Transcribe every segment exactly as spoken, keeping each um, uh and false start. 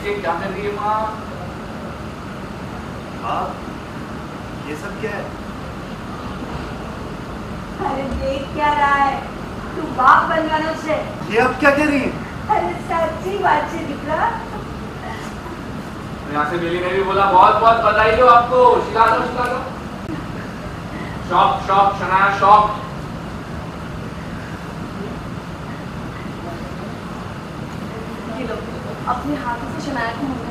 के क्या कर रही है माँ? हाँ, ये सब क्या है? अरे देख क्या रहा है तू, बाप बनवाना से। ये अब क्या कह रही है? अरे सच्ची बात से निकला। यहाँ से मिली ने भी बोला बहुत बहुत बधाई हो आपको। शिला दो, शिला दो। Shock shock Shanaya shock. अपने हाथों से शनाया को मुंह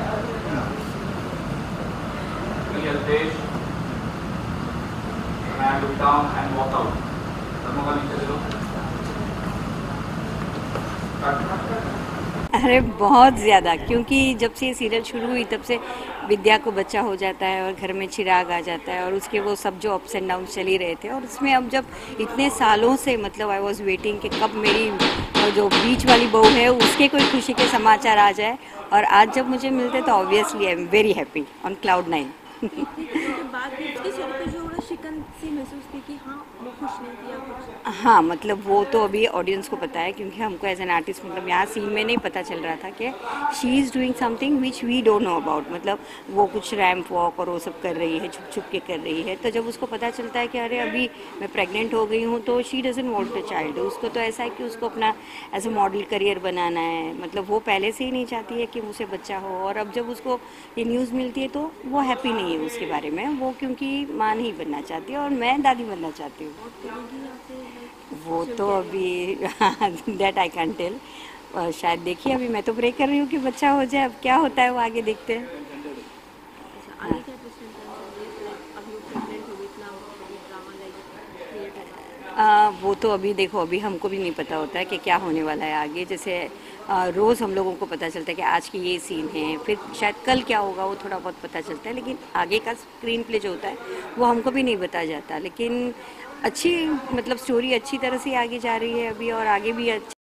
Shanaya look down and walk out. दोनों का नीचे ले लो। अरे बहुत ज़्यादा, क्योंकि जब से ये सीरियल शुरू हुई तब से विद्या को बच्चा हो जाता है और घर में चिराग आ जाता है और उसके वो सब जो अप्स एंड डाउन चल ही रहे थे, और उसमें अब जब इतने सालों से मतलब आई वॉज वेटिंग कि कब मेरी जो बीच वाली बहू है उसके कोई खुशी के समाचार आ जाए, और आज जब मुझे मिलते तो obviously I am very happy on cloud nine. शिकन सी महसूस थी कि हाँ वो खुश नहीं थी या कुछ। हाँ, मतलब वो तो अभी ऑडियंस को पता है, क्योंकि हमको एज एन आर्टिस्ट मतलब यहाँ सीन में नहीं पता चल रहा था कि she is doing something which we don't know about, मतलब वो कुछ रैम्प वॉक और वो सब कर रही है, छुप छुप के कर रही है। तो जब उसको पता चलता है कि अरे अभी मैं प्रेग्नेंट हो गई हूँ, तो she doesn't want a child. उसको तो ऐसा है कि उसको अपना एज अ मॉडल करियर बनाना है, मतलब वो पहले से ही नहीं चाहती है कि मुझे बच्चा हो। और अब जब उसको ये न्यूज़ मिलती है तो वो हैप्पी नहीं है उसके बारे में, वो क्योंकि माँ नहीं बनना चाहती है और मैं दादी बनना चाहती हूँ। वो तो अभी दैट आई कैन टेल, शायद देखिए अभी मैं तो प्रे कर रही हूँ कि बच्चा हो जाए, अब क्या होता है वो आगे देखते हैं। हाँ। आ, वो तो अभी देखो, अभी हमको भी नहीं पता होता है कि क्या होने वाला है आगे। जैसे आ, रोज़ हम लोगों को पता चलता है कि आज की ये सीन है, फिर शायद कल क्या होगा वो थोड़ा बहुत पता चलता है, लेकिन आगे का स्क्रीन प्ले जो होता है वो हमको भी नहीं बताया जाता। लेकिन अच्छी मतलब स्टोरी अच्छी तरह से आगे जा रही है अभी, और आगे भी अच्छा